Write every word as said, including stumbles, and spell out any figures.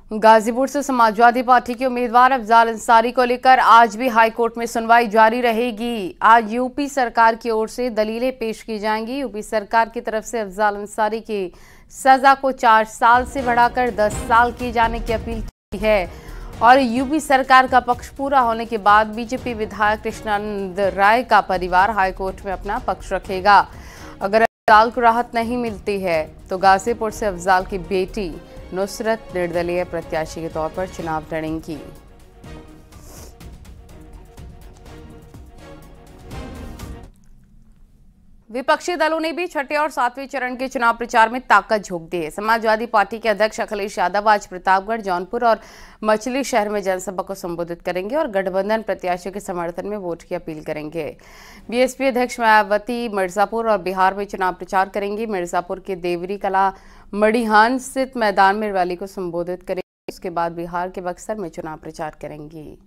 गाजीपुर से समाजवादी पार्टी के उम्मीदवार अफजाल अंसारी को लेकर आज भी हाईकोर्ट में सुनवाई जारी रहेगी। आज यूपी सरकार की ओर से दलीलें पेश की जाएंगी। यूपी सरकार की तरफ से अफजाल अंसारी की सजा को चार साल से बढ़ाकर दस साल किए जाने की अपील की है और यूपी सरकार का पक्ष पूरा होने के बाद बीजेपी विधायक कृष्णानंद राय का परिवार हाईकोर्ट में अपना पक्ष रखेगा। अगर अफजाल को राहत नहीं मिलती है तो गाजीपुर से अफजाल की बेटी नुसरत निर्दलीय प्रत्याशी के तौर पर चुनाव लड़ेंगी। विपक्षी दलों ने भी छठे और सातवें चरण के चुनाव प्रचार में ताकत झोंक दी है। समाजवादी पार्टी के अध्यक्ष अखिलेश यादव आज प्रतापगढ़, जौनपुर और मछली शहर में जनसभा को संबोधित करेंगे और गठबंधन प्रत्याशियों के समर्थन में वोट की अपील करेंगे। बीएसपी अध्यक्ष मायावती मिर्जापुर और बिहार में चुनाव प्रचार करेंगी। मिर्जापुर के देवरी कला मड़िहान स्थित मैदान में रैली को संबोधित करेंगी। उसके बाद बिहार के बक्सर में चुनाव प्रचार करेंगी।